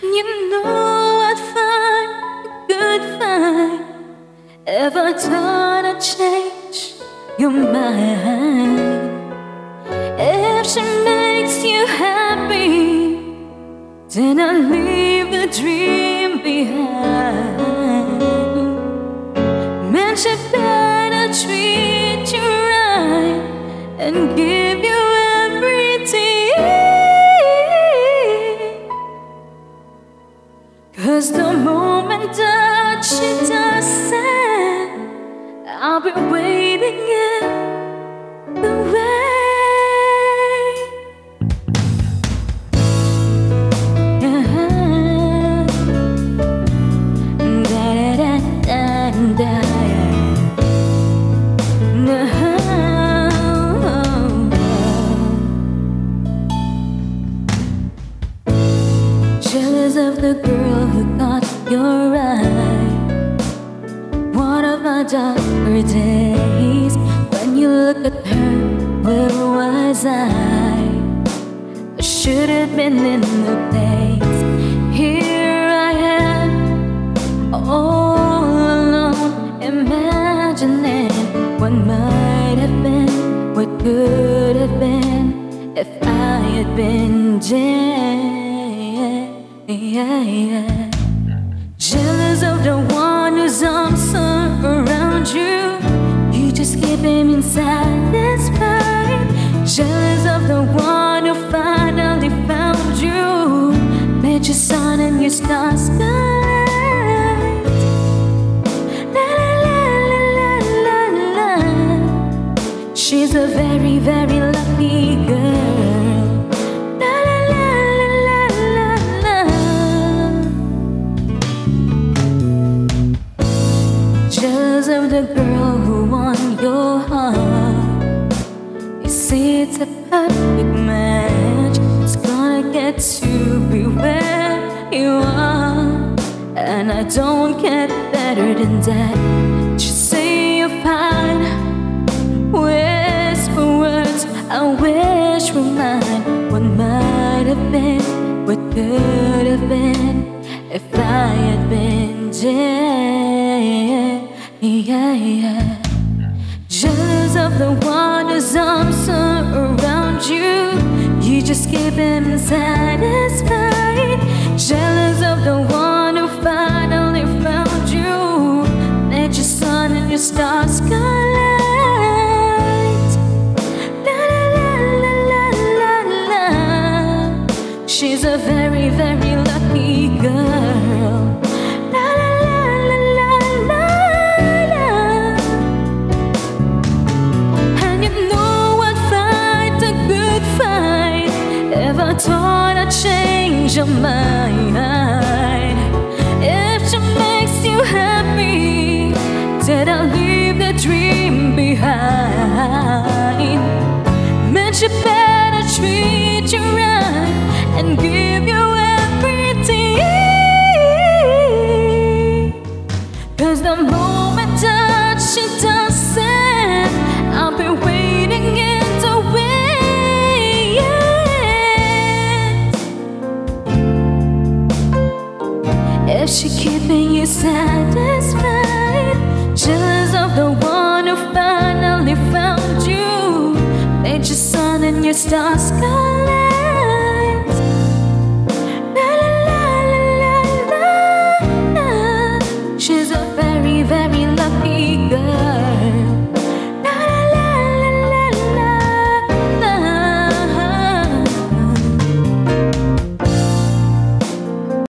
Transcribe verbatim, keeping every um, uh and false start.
You know I'd find a good find ever trying to change your mind. If she makes you happy, then I'll leave the dream behind. Man, she better treat you right and give you everything. 'Cause the moment that she does that, I'll be waiting in the rain. Uh-huh. Da da da da da. Jealous of the girl who caught your eye. One of my darker days, when you look at her, where was I? I should have been in the place. Here I am, all alone, imagining what might have been, what could have been, if I had been dead. Yeah, yeah. Jealous of the one whose arms are around you, you just keep him satisfied. Jealous of the one who finally found you, made your sun and your stars collide. La la la la la la. She's a very, very lucky girl. Jealous of the girl who won your heart. You see, it's a perfect match. It's gonna get to be where you are, and I don't get better than that. Just say you're fine, whisper words I wish were mine. What might have been, what could have been, if I had been dead. Yeah, yeah. Jealous of the one whose arms are around you, you just keep him satisfied. Jealous of the one who finally found you, made your sun and your stars collide. La la la la la la. She's a very, very lucky girl. Ever thought I'd change your mind? If she makes you happy, then I'll leave the dream behind. Man, she better treat you right and give you everything. 'Cause the moment that she does it, I'll be waiting in the wind. If she keeping you satisfied, jealous of the one who finally found you, made your sun and your stars collide.